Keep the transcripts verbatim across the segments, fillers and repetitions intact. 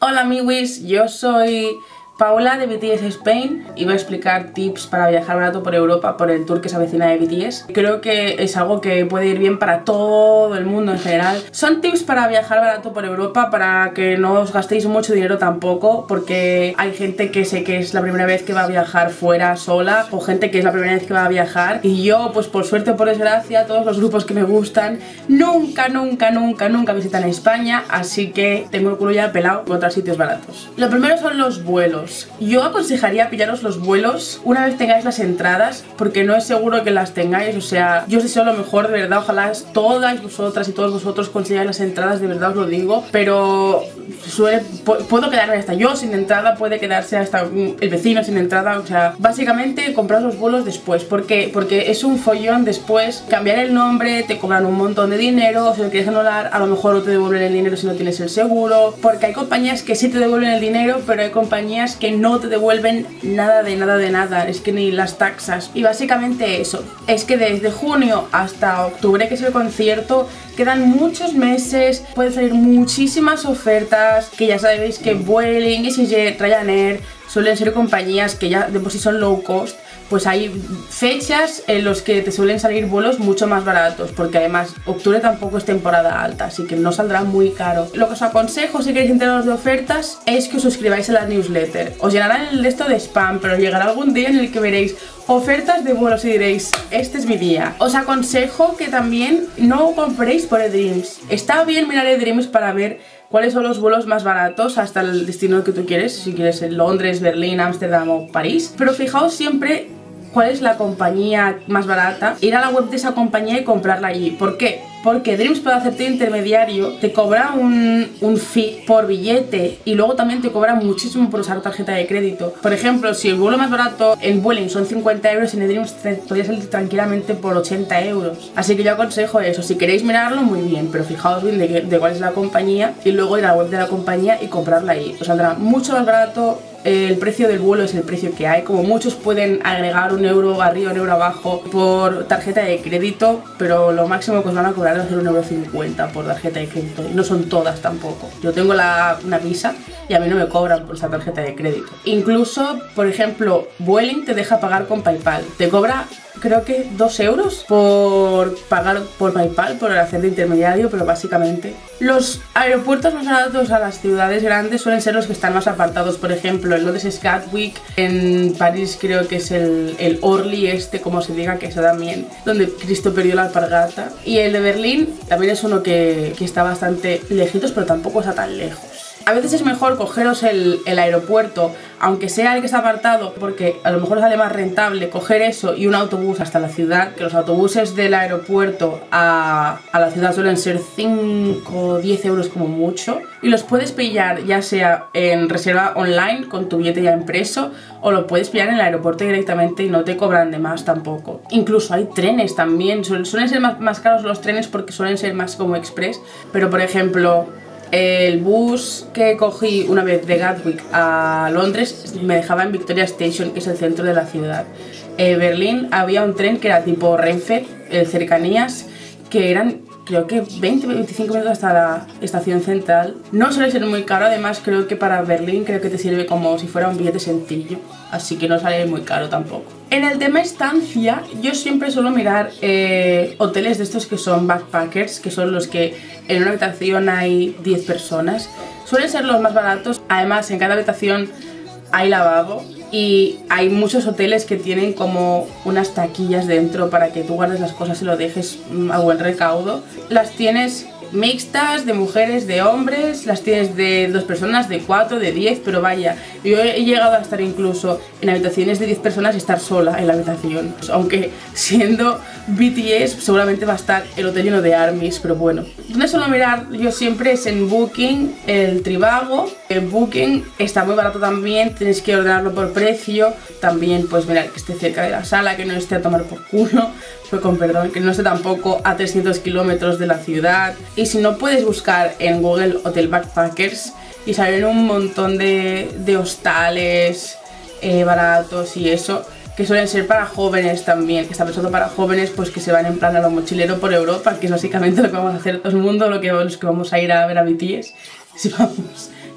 Hola amiguis, yo soy Paula de B T S Spain y voy a explicar tips para viajar barato por Europa por el tour que se avecina de B T S. Creo que es algo que puede ir bien para todo el mundo en general. Son tips para viajar barato por Europa, para que no os gastéis mucho dinero tampoco, porque hay gente que sé que es la primera vez que va a viajar fuera sola, o gente que es la primera vez que va a viajar, y yo pues por suerte o por desgracia todos los grupos que me gustan nunca, nunca, nunca, nunca visitan España, así que tengo el culo ya pelado en otros sitios baratos. Lo primero son los vuelos. Yo aconsejaría pillaros los vuelos una vez tengáis las entradas, porque no es seguro que las tengáis. O sea, yo os deseo lo mejor, de verdad. Ojalá todas vosotras y todos vosotros consigáis las entradas, de verdad os lo digo. Pero suele, puedo quedarme hasta yo sin entrada, puede quedarse hasta el vecino sin entrada. O sea, básicamente comprad los vuelos después. ¿Por qué? Porque es un follón después cambiar el nombre, te cobran un montón de dinero. Si lo quieres anular, a lo mejor no te devuelven el dinero si no tienes el seguro, porque hay compañías que sí te devuelven el dinero, pero hay compañías que no te devuelven nada de nada de nada, es que ni las taxas. Y básicamente eso, es que desde junio hasta octubre, que es el concierto, quedan muchos meses, pueden salir muchísimas ofertas, que ya sabéis que Vueling, EasyJet, Ryanair suelen ser compañías que ya de por sí son low cost. Pues hay fechas en las que te suelen salir vuelos mucho más baratos, porque además octubre tampoco es temporada alta, así que no saldrá muy caro. Lo que os aconsejo, si queréis enteraros de ofertas, es que os suscribáis a la newsletter. Os llenarán el resto de spam, pero llegará algún día en el que veréis ofertas de vuelos y diréis, este es mi día. Os aconsejo que también no compréis por eDreams. Está bien mirar eDreams para ver cuáles son los vuelos más baratos hasta el destino que tú quieres, si quieres en Londres, Berlín, Ámsterdam o París, pero fijaos siempre cuál es la compañía más barata, ir a la web de esa compañía y comprarla allí. ¿Por qué? Porque Dreams puede hacerte intermediario, te cobra un, un fee por billete y luego también te cobra muchísimo por usar tarjeta de crédito. Por ejemplo, si el vuelo más barato en Vueling son cincuenta euros, en Dreams te podría salir tranquilamente por ochenta euros. Así que yo aconsejo eso, si queréis mirarlo muy bien, pero fijaos bien de, de cuál es la compañía y luego ir a la web de la compañía y comprarla ahí. Os saldrá mucho más barato. El precio del vuelo es el precio que hay, como muchos pueden agregar un euro arriba, un euro abajo por tarjeta de crédito, pero lo máximo que os van a cobrar es un euro cincuenta por tarjeta de crédito, y no son todas tampoco. Yo tengo la, una Visa y a mí no me cobran por esa tarjeta de crédito. Incluso, por ejemplo, Vueling te deja pagar con PayPal, te cobra creo que dos euros por pagar por PayPal, por hacer de intermediario, pero básicamente los aeropuertos más baratos a las ciudades grandes suelen ser los que están más apartados. Por ejemplo, en Londres es Gatwick, en París creo que es el, el Orly este, como se diga, que es también donde Cristo perdió la alpargata, y el de Berlín también es uno que, que está bastante lejitos, pero tampoco está tan lejos. A veces es mejor cogeros el, el aeropuerto, aunque sea el que está apartado, porque a lo mejor os sale más rentable coger eso y un autobús hasta la ciudad, que los autobuses del aeropuerto a, a la ciudad suelen ser cinco o diez euros como mucho, y los puedes pillar ya sea en reserva online con tu billete ya impreso, o lo puedes pillar en el aeropuerto directamente y no te cobran de más tampoco. Incluso hay trenes también, suelen, suelen ser más, más caros los trenes porque suelen ser más como express, pero por ejemplo el bus que cogí una vez de Gatwick a Londres me dejaba en Victoria Station, que es el centro de la ciudad. En Berlín había un tren que era tipo Renfe, el cercanías, que eran creo que veinte a veinticinco minutos hasta la estación central. No suele ser muy caro, además creo que para Berlín creo que te sirve como si fuera un billete sencillo, así que no sale muy caro tampoco. En el tema estancia, yo siempre suelo mirar eh, hoteles de estos que son backpackers, que son los que en una habitación hay diez personas. Suelen ser los más baratos, además en cada habitación hay lavabo. Y hay muchos hoteles que tienen como unas taquillas dentro para que tú guardes las cosas y lo dejes a buen recaudo. Las tienes mixtas, de mujeres, de hombres, las tienes de dos personas, de cuatro, de diez, pero vaya, yo he llegado a estar incluso en habitaciones de diez personas y estar sola en la habitación. Aunque siendo B T S seguramente va a estar el hotel lleno de armies, pero bueno. Donde suelo mirar yo siempre es en Booking, el Trivago. En Booking está muy barato también, tienes que ordenarlo por precio. También pues mirar que esté cerca de la sala, que no esté a tomar por culo, pues con perdón, que no esté tampoco a trescientos kilómetros de la ciudad. Y si no, puedes buscar en Google Hotel Backpackers y salen un montón de, de hostales eh, baratos y eso, que suelen ser para jóvenes también, que está pensado para jóvenes pues que se van en plan a lo mochilero por Europa, que es básicamente lo que vamos a hacer todo el mundo, lo que, los que vamos a ir a ver a B T S. Si vamos,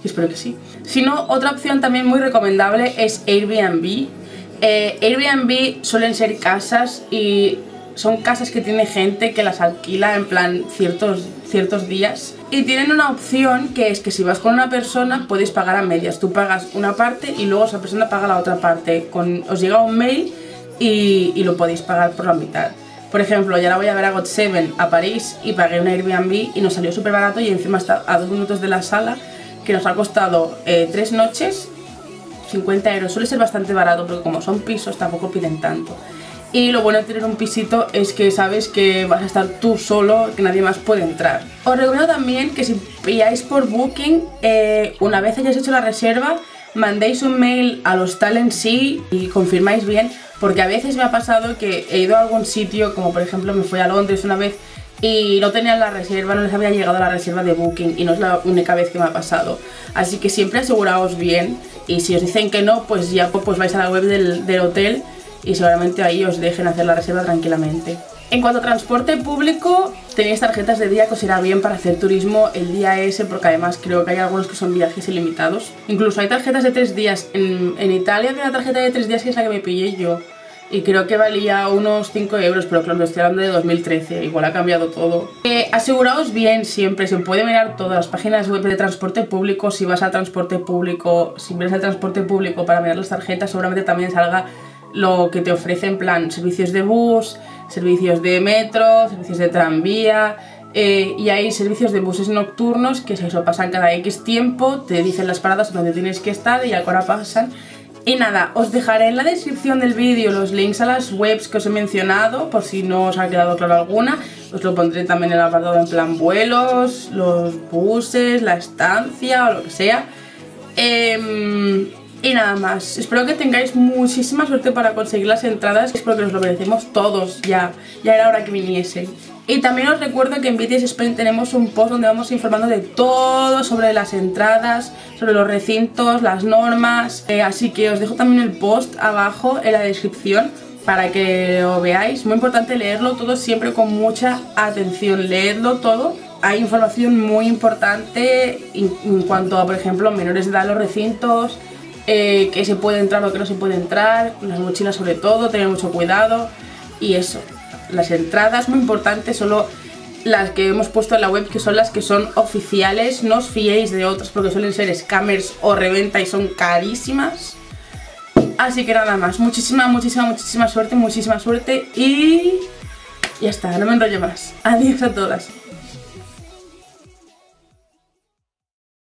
y espero que sí. Si no, otra opción también muy recomendable es Airbnb. Eh, Airbnb suelen ser casas y son casas que tiene gente que las alquila en plan ciertos, ciertos días. Y tienen una opción que es que si vas con una persona podéis pagar a medias. Tú pagas una parte y luego esa persona paga la otra parte. Con, os llega un mail y, y lo podéis pagar por la mitad. Por ejemplo, ya ahora voy a ver a God Seven a París y pagué un Airbnb y nos salió súper barato y encima está a dos minutos de la sala, que nos ha costado eh, tres noches, cincuenta euros. Suele ser bastante barato porque como son pisos tampoco piden tanto. Y lo bueno de tener un pisito es que sabes que vas a estar tú solo, que nadie más puede entrar. Os recomiendo también que si pilláis por Booking, eh, una vez hayáis hecho la reserva, mandéis un mail al hostal en sí y confirmáis bien, porque a veces me ha pasado que he ido a algún sitio, como por ejemplo me fui a Londres una vez y no tenían la reserva, no les había llegado la reserva de Booking y no es la única vez que me ha pasado. Así que siempre aseguraos bien y si os dicen que no, pues ya pues vais a la web del, del hotel y seguramente ahí os dejen hacer la reserva tranquilamente. En cuanto a transporte público, tenéis tarjetas de día que os irá bien para hacer turismo el día ese, porque además creo que hay algunos que son viajes ilimitados. Incluso hay tarjetas de tres días. En, en Italia había una tarjeta de tres días que es la que me pillé yo. Y creo que valía unos cinco euros, pero claro, estoy hablando de dos mil trece, igual ha cambiado todo. Eh, aseguraos bien siempre, se puede mirar todas las páginas web de transporte público. Si vas al transporte público, si miras al transporte público para mirar las tarjetas, seguramente también salga lo que te ofrece en plan servicios de bus, servicios de metro, servicios de tranvía, eh, y hay servicios de buses nocturnos que se eso pasan cada X tiempo, te dicen las paradas donde tienes que estar y ahora pasan. Y nada, os dejaré en la descripción del vídeo los links a las webs que os he mencionado, por si no os ha quedado claro alguna. Os lo pondré también en el apartado en plan vuelos, los buses, la estancia o lo que sea. Eh, Y nada más, espero que tengáis muchísima suerte para conseguir las entradas, espero que nos lo merecemos todos ya, ya era hora que viniesen. Y también os recuerdo que en B T S Spain tenemos un post donde vamos informando de todo sobre las entradas, sobre los recintos, las normas, eh, así que os dejo también el post abajo en la descripción para que lo veáis. Muy importante leerlo todo siempre con mucha atención, leedlo todo. Hay información muy importante en cuanto a, por ejemplo, menores de edad en los recintos, Eh, que se puede entrar o que no se puede entrar, las mochilas sobre todo, tener mucho cuidado y eso, las entradas muy importantes, solo las que hemos puesto en la web que son las que son oficiales, no os fiéis de otras porque suelen ser scammers o reventa y son carísimas. Así que nada más, muchísima, muchísima, muchísima suerte, muchísima suerte y ya está, no me enrollo más. Adiós a todas.